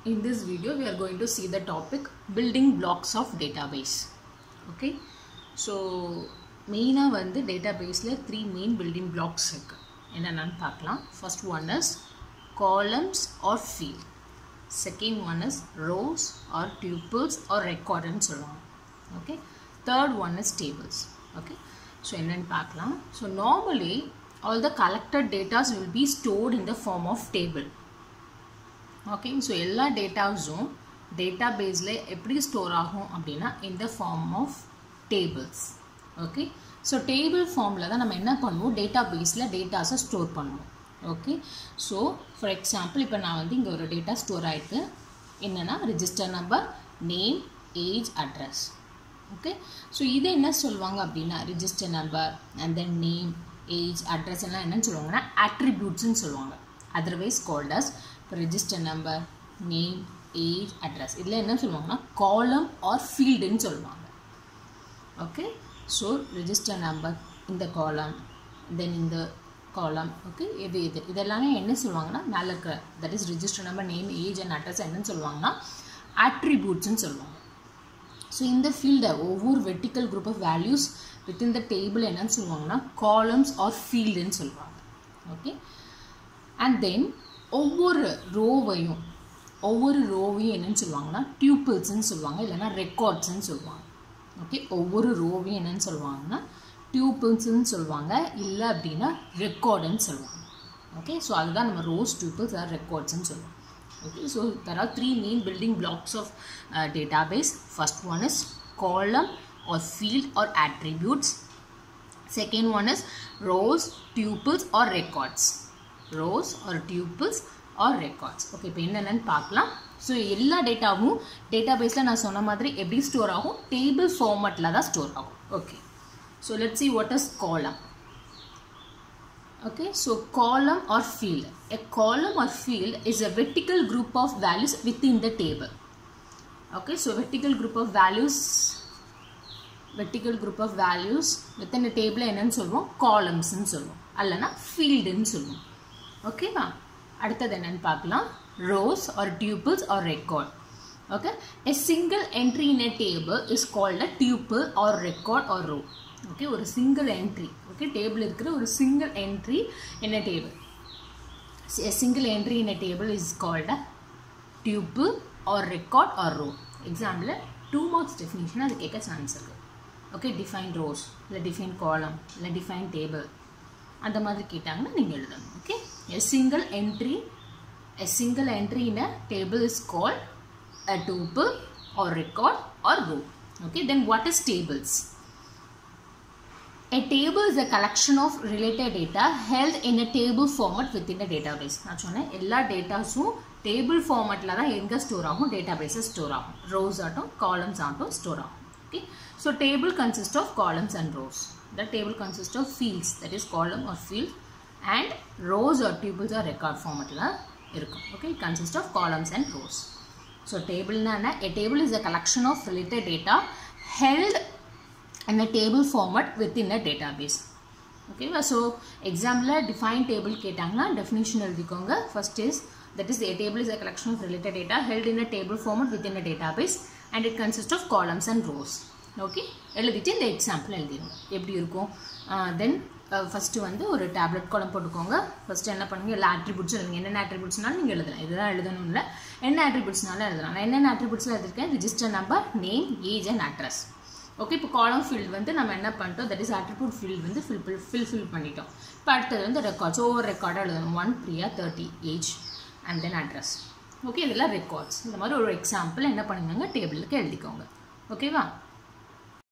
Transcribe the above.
In this video, we are going to see the topic building blocks of database. Okay, so main வந்து databaseல three main building blocks இருக்கு. என்னன்னு பார்க்கலாம். First one is columns or field. Second one is rows or tuples or record ன்னு சொல்லுவாங்க. Okay, third one is tables. Okay, so என்னன்னு பார்க்கலாம். So normally all the collected data will be stored in the form of table. Okay, so எல்லா டேட்டாஸும் டேட்டாபேஸில் எப்படி store ஆகும் அப்படின்னா in the form of tables. Okay, so table ஃபார்மில் தான் நம்ம என்ன பண்ணுவோம், டேட்டாபேஸில் டேட்டாஸை ஸ்டோர் பண்ணுவோம். ஓகே, ஸோ ஃபார் எக்ஸாம்பிள் இப்போ நான் வந்து இங்கே ஒரு டேட்டா ஸ்டோர் ஆகிருக்கு. என்னென்னா register number, name, age, address. Okay, so இதை என்ன சொல்லுவாங்க அப்படின்னா register number and then name, age, address எல்லாம் என்னன்னு சொல்லுவாங்கன்னா attributesன்னு சொல்லுவாங்க. Otherwise called as register number, name, age, address. இதில் என்ன சொல்லுவாங்கன்னா column or field ன்னு சொல்லுவாங்க. ஓகே, ஸோ register number இந்த column, then இந்த column. ஓகே, இதெல்லாமே என்ன சொல்லுவாங்கன்னா மேலே இருக்கிற that is register number, name, age and address என்னன்னு சொல்லுவாங்கன்னா attributesன்னு சொல்லுவாங்க. ஸோ இந்த ஃபீல்டை ஒவ்வொரு vertical group of values within the table என்னன்னு சொல்லுவாங்கன்னா காலம்ஸ் ஆர் ஃபீல்டுன்னு சொல்லுவாங்க. ஓகே, அண்ட் தென் ஒவ்வொரு ரோவையும் என்னன்னு சொல்லுவாங்கன்னா டியூப்பிள்ஸ்ன்னு சொல்லுவாங்க, இல்லைன்னா ரெக்கார்ட்ஸ்ன்னு சொல்லுவாங்க. ஓகே, ஒவ்வொரு ரோவையும் என்னன்னு சொல்லுவாங்கன்னா டியூப்பிள்ஸ்ன்னு சொல்லுவாங்க, இல்லை அப்படின்னா ரெக்கார்டுன்னு சொல்லுவாங்க. ஓகே, ஸோ அதுதான் நம்ம ரோஸ், டியூப்பிள்ஸ் ஆர் ரெக்கார்ட்ஸ்ன்னு சொல்லுவோம். Okay, so there are three main building blocks of database. First one is column or field or attributes. Second one is rows, tuples or records. Rows or tuples or records. Okay, இப்போ என்னென்னு பார்க்கலாம். So எல்லா டேட்டாவும் டேட்டாபேஸில் நான் சொன்ன மாதிரி எப்படி ஸ்டோர் ஆகும், டேபிள் ஃபார்மேட்டில் தான் ஸ்டோர் ஆகும். Okay, so let's see what is column. Okay, so column or field. A column or field is a vertical group of values within the table. Okay, so vertical group of values within a table என்னன்னு சொல்லுவோம், columns ன்னு சொல்லுவோம், அல்லனா field ன்னு சொல்லுவோம். ஓகேவா, அடுத்தது என்னன்னு பார்க்கலாம், rows or tuples or record. Okay, a single entry in a table is called a tuple or record or row. Okay, ஒரு single entry. Okay, table இருக்கிற ஒரு single entry in a table. A single entry in a table is called a tuple or record or row. Example 2 marks definition அது கேட்க chance இருக்கு. Okay, define rows, இல்லை define column, இல்லை define table, அந்த மாதிரி கேட்டாங்கன்னா நீங்கள் எழுதணும். Okay, a single entry in a table is called a tuple or record or row. Okay, then what is tables? A table is a collection of related data held in a table format within a database. நான் சொன்னேன் எல்லா டேட்டாஸும் table ஃபார்மேட்டில் தான் எங்கே store ஆகும், டேட்டாபேஸில் store ஆகும். Rose ஆட்டும் காலம்ஸ் ஆட்டும் ஸ்டோர் ஆகும். Okay, so table consist of columns and rows. The table consists of fields, that is column or field, and rows or tuples or record formatல இருக்கும். Okay, it consists of columns and rows. So table na a table is a collection of related data held in a table format within a database. Okay, so example define table கேட்டாங்கன்னா definition எழுதிக்கோங்க. First is that is a table is a collection of related data held in a table format within a database and it consists of columns and rows. Okay, எழுதிட்டு இந்த example எழுதிடுங்க எப்படி இருக்கும். தென் first வந்து ஒரு tablet காலம் போட்டுக்கோங்க. First என்ன பண்ணுங்கள், எல்லா ஆட்ரிபியூட்ஸும் எழுதுங்க. என்னென்ன ஆட்ரிபியூட்ஸ்னாலும் நீங்கள் எழுதலாம், இதுதான் எழுதணும் இல்லை, என்ன ஆட்ரிபியூட்ஸ்னாலும் எழுதலாம். நான் என்னென்ன ஆட்ரிபியூட்ஸில் எழுதிருக்கேன், register number, name, age and address. Okay, இப்போ காலம் ஃபீல்டு வந்து நம்ம என்ன பண்ணிட்டோம், தட் இஸ் ஆட்ரிபியூட் ஃபீல்டு வந்து ஃபில் பண்ணிட்டோம். இப்போ அடுத்தது வந்து ரெக்கார்ட்ஸ், ஒவ்வொரு ரெக்கார்டாக எழுதணும். 1 Priya 30 age and then address. Okay, இதெல்லாம் ரெக்கார்ட்ஸ். இந்த மாதிரி ஒரு எக்ஸாம்பிள் என்ன பண்ணுங்க டேபிளுக்கு எழுதிக்கோங்க. ஓகேவா.